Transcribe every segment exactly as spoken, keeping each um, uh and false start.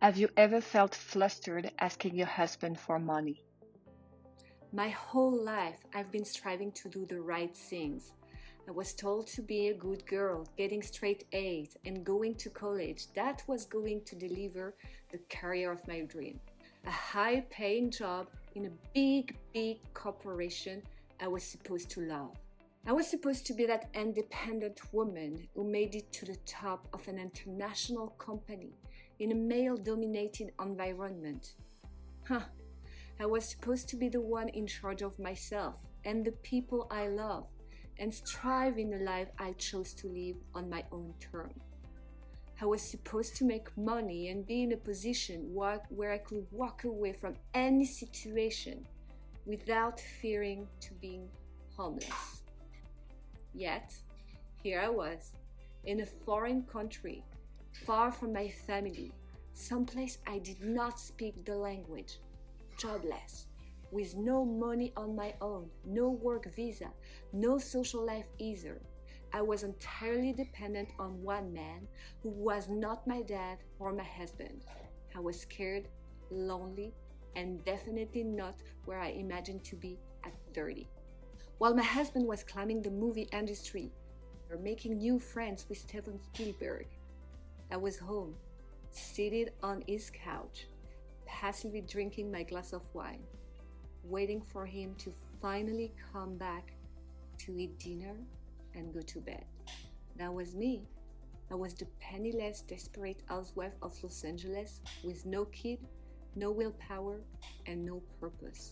Have you ever felt flustered asking your husband for money? My whole life, I've been striving to do the right things. I was told to be a good girl, getting straight A's, and going to college. That was going to deliver the career of my dream. A high-paying job in a big, big corporation I was supposed to love. I was supposed to be that independent woman who made it to the top of an international company in a male-dominated environment. Huh. I was supposed to be the one in charge of myself and the people I love, and strive in the life I chose to live on my own terms. I was supposed to make money and be in a position where I could walk away from any situation without fearing to being homeless. Yet, here I was, in a foreign country, far from my family, someplace I did not speak the language, jobless, with no money on my own, no work visa, no social life either. I was entirely dependent on one man who was not my dad or my husband. I was scared, lonely, and definitely not where I imagined to be at thirty. While my husband was climbing the movie industry or making new friends with Steven Spielberg, I was home, seated on his couch, passively drinking my glass of wine, waiting for him to finally come back to eat dinner and go to bed. That was me. I was the penniless, desperate housewife of Los Angeles with no kid, no willpower, and no purpose.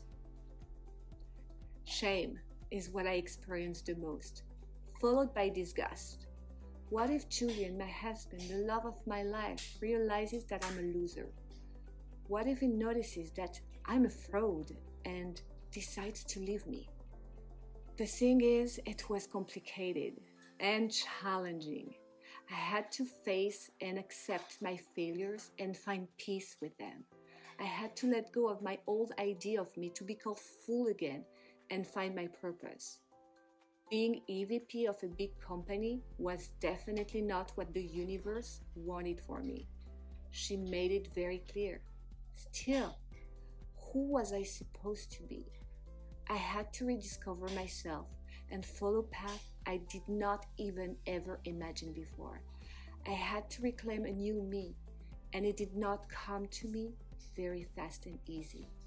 Shame is what I experienced the most, followed by disgust. What if Julian, my husband, the love of my life, realizes that I'm a loser? What if he notices that I'm a fraud and decides to leave me? The thing is, it was complicated and challenging. I had to face and accept my failures and find peace with them. I had to let go of my old idea of me to be called fool again and find my purpose. Being E V P of a big company was definitely not what the universe wanted for me. She made it very clear. Still, who was I supposed to be? I had to rediscover myself and follow paths I did not even ever imagine before. I had to reclaim a new me, and it did not come to me very fast and easy.